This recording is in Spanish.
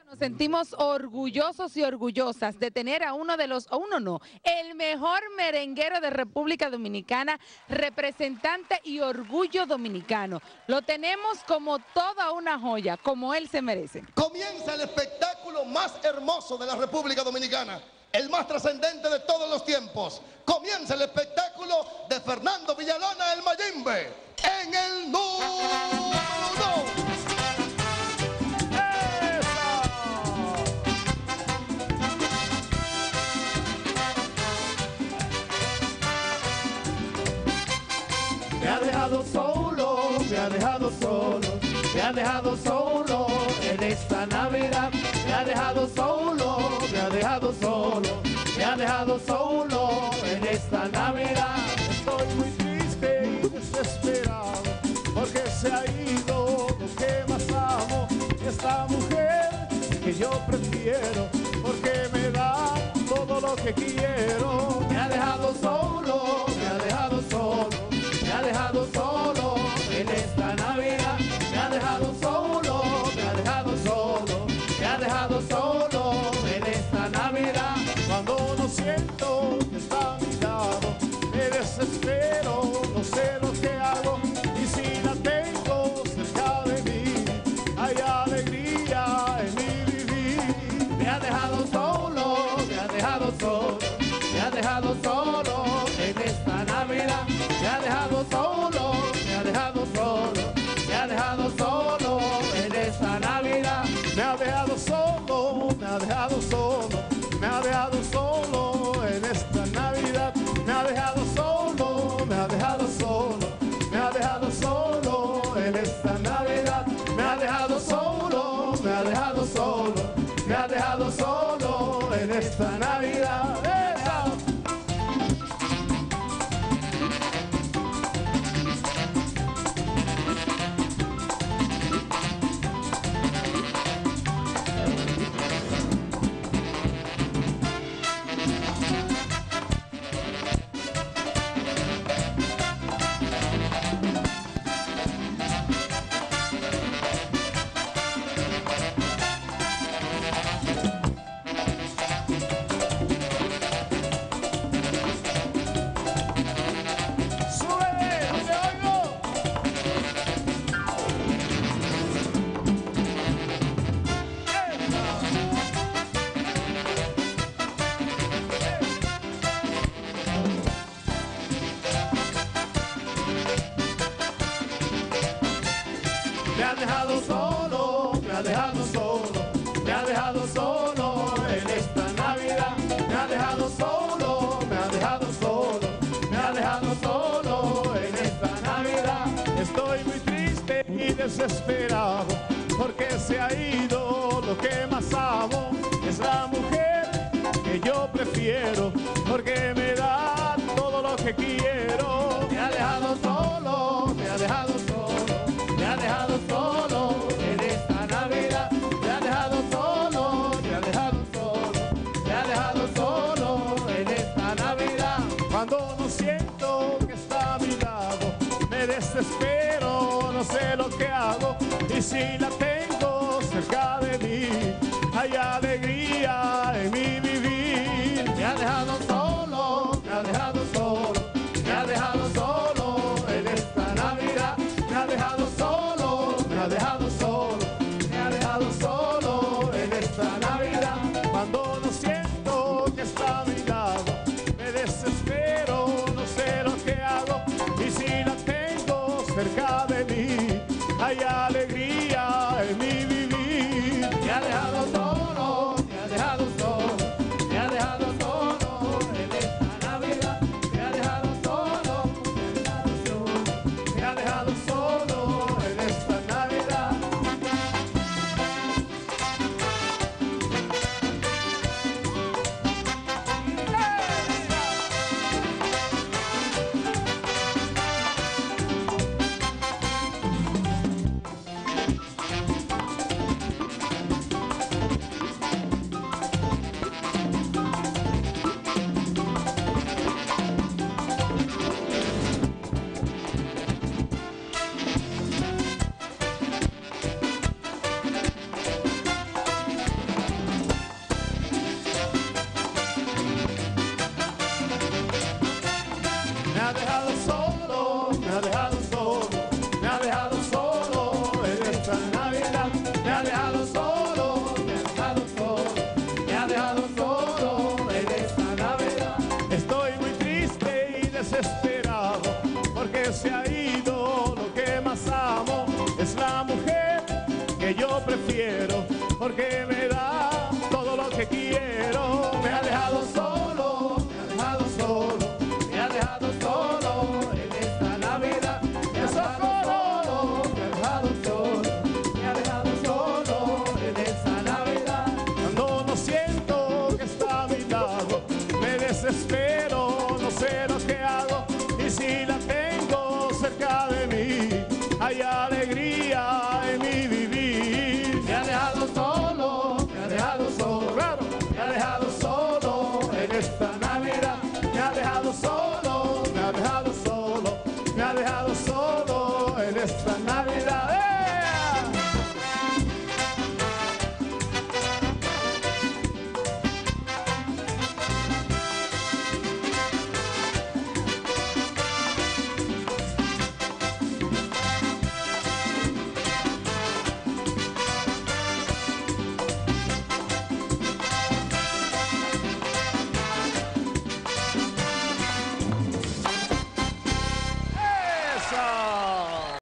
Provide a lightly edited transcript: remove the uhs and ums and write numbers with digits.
Nos sentimos orgullosos y orgullosas de tener a el mejor merenguero de República Dominicana, representante y orgullo dominicano. Lo tenemos como toda una joya, como él se merece. Comienza el espectáculo más hermoso de la República Dominicana, el más trascendente de todos los tiempos. Comienza el espectáculo de Fernando Villalona, el Mayimbe, en el número 2. Me ha dejado solo, me ha dejado solo, me ha dejado solo en esta Navidad. Me ha dejado solo, me ha dejado solo, me ha dejado solo en esta Navidad. Estoy muy triste y desesperado porque se ha ido lo que más amo. Esta mujer que yo prefiero porque me da todo lo que quiero. Me ha dejado solo, me ha dejado solo, me ha dejado solo en esta Navidad. Me ha dejado solo, me ha dejado solo, me ha dejado solo en esta Navidad. Cuando no siento que está a mi lado, me desespero, no sé lo que hago. Y si la tengo cerca de mí, hay alegría en mi vivir. Me ha dejado solo, me ha dejado solo, me ha dejado solo en esta Navidad. Me ha dejado solo, me ha dejado solo, me ha dejado solo en esta Navidad. Me ha dejado solo, me ha dejado solo, me ha dejado solo en esta Navidad. Me ha dejado solo, me ha dejado solo, me ha dejado solo en esta Navidad. Me ha dejado solo, me ha dejado solo, me ha dejado solo en esta Navidad. Me ha dejado solo, me ha dejado solo, me ha dejado solo en esta Navidad. Me ha dejado solo, me ha dejado solo, me ha dejado solo en esta Navidad. Estoy muy triste y desesperado porque se ha ido lo que más amo. Es la mujer que yo prefiero porque me da todo lo que quiero. Me ha dejado solo, me ha dejado solo, me ha dejado solo en esta Navidad. Me ha dejado solo, me ha dejado solo, me ha dejado solo en esta Navidad. Cuando no siento que está a mi lado, me desespero, no sé lo que hago. Y si la tengo cerca de mí, hay alegría en mi vivir. Me ha dejado solo, me ha dejado solo, me ha dejado solo en esta Navidad. Me ha dejado solo, me ha dejado solo, me ha dejado solo en esta Navidad. Cuando no siento que está a mi lado, me desespero, no sé lo que hago. Y si la tengo cerca de mí, hay alegría en mi vivir. Me ha dejado solo, me dejado solo, me ha dejado solo, me ha dejado solo en esta Navidad. Estoy muy triste y desesperado porque se ha ido lo que más amo. Es la mujer que yo prefiero porque me da todo lo que quiero. Me ha dejado solo, me ha dejado solo, me ha dejado solo en esta Navidad. Me ha dejado solo, me ha dejado solo, me ha dejado solo en esta Navidad. Cuando no siento que está a mi lado, me desespero, no sé lo que hago. Y si la tengo cerca de mí, hay alegría en mi vivir. Me ha dejado solo, me ha dejado solo, claro, me ha dejado solo en esta Navidad. Me ha dejado solo, me ha dejado solo, me ha dejado solo en esta Navidad.